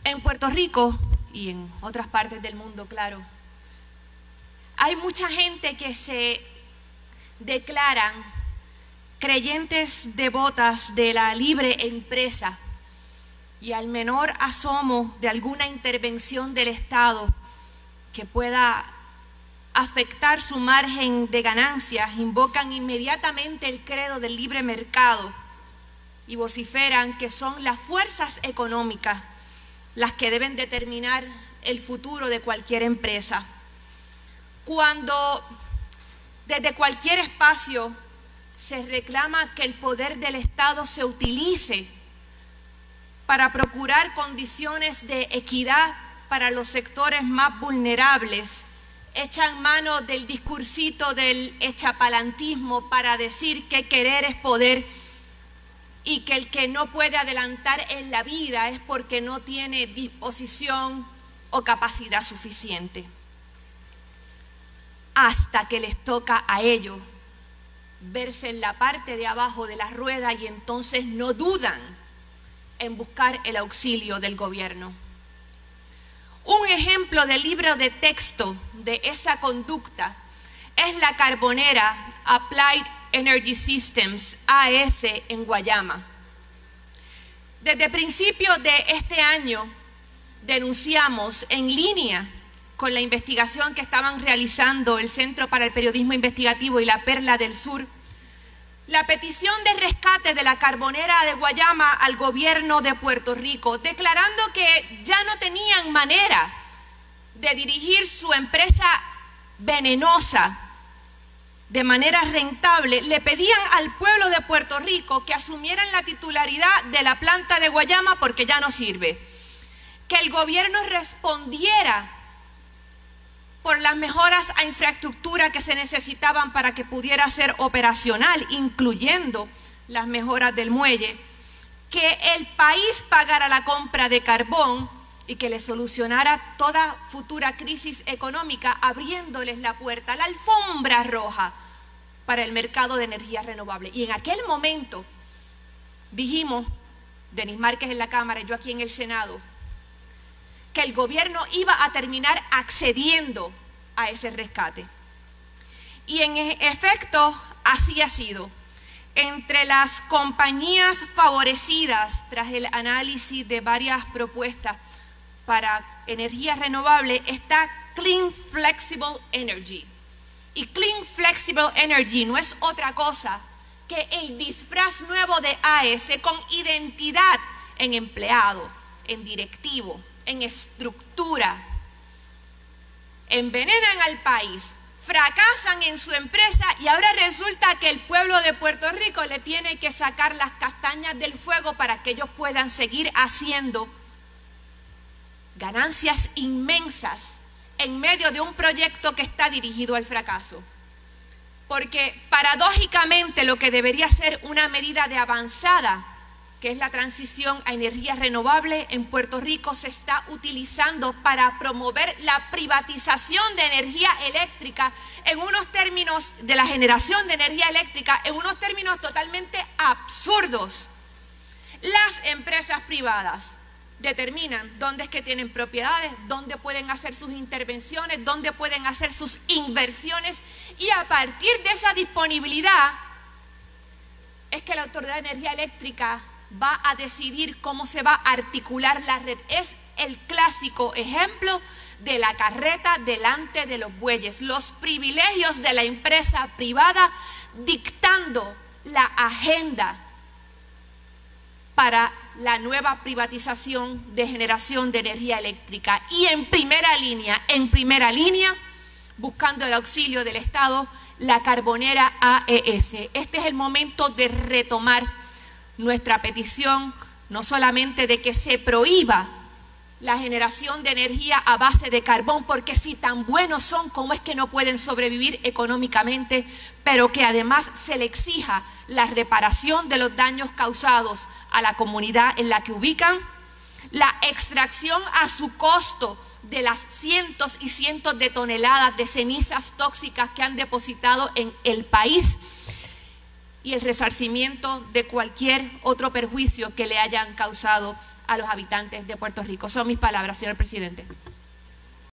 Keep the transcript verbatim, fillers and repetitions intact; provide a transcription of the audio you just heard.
En Puerto Rico y en otras partes del mundo, claro, hay mucha gente que se declaran creyentes devotas de la libre empresa y al menor asomo de alguna intervención del Estado que pueda afectar su margen de ganancias, invocan inmediatamente el credo del libre mercado y vociferan que son las fuerzas económicas las que deben determinar el futuro de cualquier empresa. Cuando desde cualquier espacio se reclama que el poder del Estado se utilice para procurar condiciones de equidad para los sectores más vulnerables, echan mano del discursito del echapalantismo para decir que querer es poder y que el que no puede adelantar en la vida es porque no tiene disposición o capacidad suficiente. Hasta que les toca a ellos verse en la parte de abajo de la rueda y entonces no dudan en buscar el auxilio del gobierno. Un ejemplo del libro de texto de esa conducta es la carbonera Applied Energy Systems, A E S, en Guayama. Desde principios de este año denunciamos en línea con la investigación que estaban realizando el Centro para el Periodismo Investigativo y la Perla del Sur, la petición de rescate de la carbonera de Guayama al gobierno de Puerto Rico, declarando que ya no tenían manera de dirigir su empresa venenosa de manera rentable. Le pedían al pueblo de Puerto Rico que asumieran la titularidad de la planta de Guayama porque ya no sirve, que el gobierno respondiera por las mejoras a infraestructura que se necesitaban para que pudiera ser operacional, incluyendo las mejoras del muelle, que el país pagara la compra de carbón y que le solucionara toda futura crisis económica, abriéndoles la puerta, la alfombra roja para el mercado de energía renovable. Y en aquel momento dijimos, Denis Márquez en la Cámara y yo aquí en el Senado, que el gobierno iba a terminar accediendo a ese rescate. Y en efecto, así ha sido. Entre las compañías favorecidas tras el análisis de varias propuestas para energía renovable está Clean Flexible Energy. Y Clean Flexible Energy no es otra cosa que el disfraz nuevo de A E S con identidad en empleado, en directivo, en estructura. Envenenan al país, fracasan en su empresa y ahora resulta que el pueblo de Puerto Rico le tiene que sacar las castañas del fuego para que ellos puedan seguir haciendo ganancias inmensas en medio de un proyecto que está dirigido al fracaso. Porque paradójicamente lo que debería ser una medida de avanzada, que es la transición a energía renovable, en Puerto Rico se está utilizando para promover la privatización de energía eléctrica en unos términos de la generación de energía eléctrica, en unos términos totalmente absurdos. Las empresas privadas determinan dónde es que tienen propiedades, dónde pueden hacer sus intervenciones, dónde pueden hacer sus inversiones y a partir de esa disponibilidad es que la Autoridad de Energía Eléctrica va a decidir cómo se va a articular la red. Es el clásico ejemplo de la carreta delante de los bueyes, los privilegios de la empresa privada dictando la agenda para la nueva privatización de generación de energía eléctrica. Y en primera línea, en primera línea, buscando el auxilio del Estado, la carbonera A E S. Este es el momento de retomar nuestra petición, no solamente de que se prohíba la generación de energía a base de carbón, porque si tan buenos son, ¿cómo es que no pueden sobrevivir económicamente? Pero que además se le exija la reparación de los daños causados a la comunidad en la que ubican, la extracción a su costo de las cientos y cientos de toneladas de cenizas tóxicas que han depositado en el país y el resarcimiento de cualquier otro perjuicio que le hayan causado a los habitantes de Puerto Rico. Son mis palabras, señor presidente.